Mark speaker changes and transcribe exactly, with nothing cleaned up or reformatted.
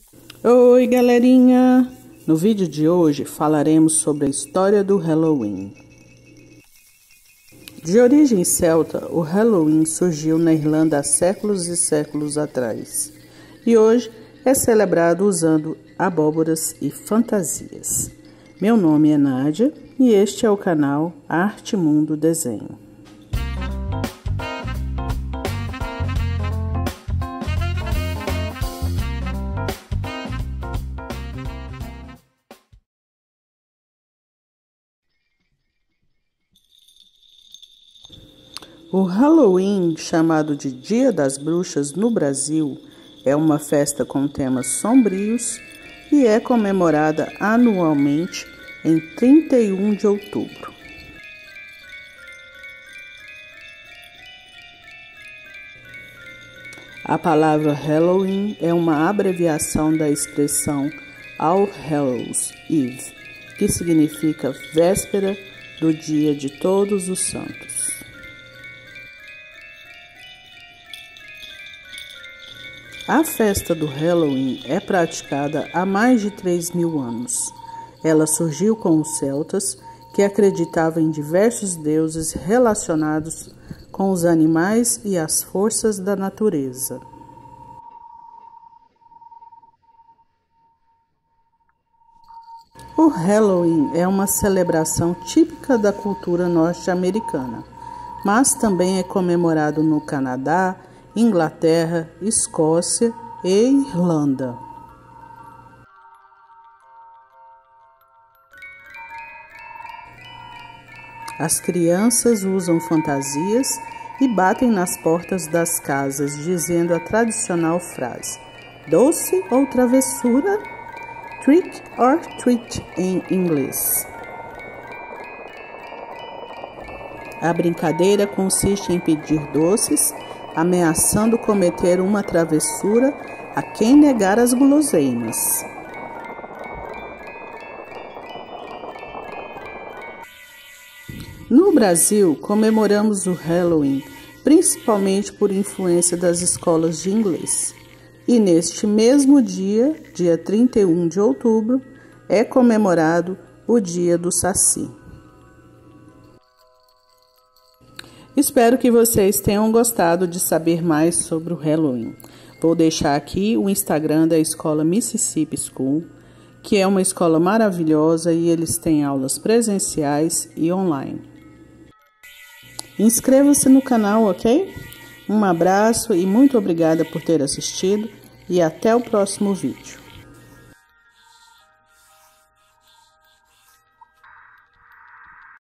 Speaker 1: Oi, galerinha! No vídeo de hoje falaremos sobre a história do Halloween. De origem celta, o Halloween surgiu na Irlanda há séculos e séculos atrás e hoje é celebrado usando abóboras e fantasias. Meu nome é Nádia e este é o canal Arte Mundo Desenho. O Halloween, chamado de Dia das Bruxas no Brasil, é uma festa com temas sombrios e é comemorada anualmente em trinta e um de outubro. A palavra Halloween é uma abreviação da expressão All Hallows Eve, que significa véspera do Dia de Todos os Santos. A festa do Halloween é praticada há mais de três mil anos. Ela surgiu com os celtas, que acreditavam em diversos deuses relacionados com os animais e as forças da natureza. O Halloween é uma celebração típica da cultura norte-americana, mas também é comemorado no Canadá, Inglaterra, Escócia e Irlanda. As crianças usam fantasias e batem nas portas das casas, dizendo a tradicional frase: doce ou travessura? Trick or treat em inglês. A brincadeira consiste em pedir doces, ameaçando cometer uma travessura a quem negar as guloseimas. No Brasil, comemoramos o Halloween principalmente por influência das escolas de inglês. E neste mesmo dia, dia trinta e um de outubro, é comemorado o Dia do Saci. Espero que vocês tenham gostado de saber mais sobre o Halloween. Vou deixar aqui o Instagram da escola Mississippi School, que é uma escola maravilhosa e eles têm aulas presenciais e online. Inscreva-se no canal, ok? Um abraço e muito obrigada por ter assistido e até o próximo vídeo.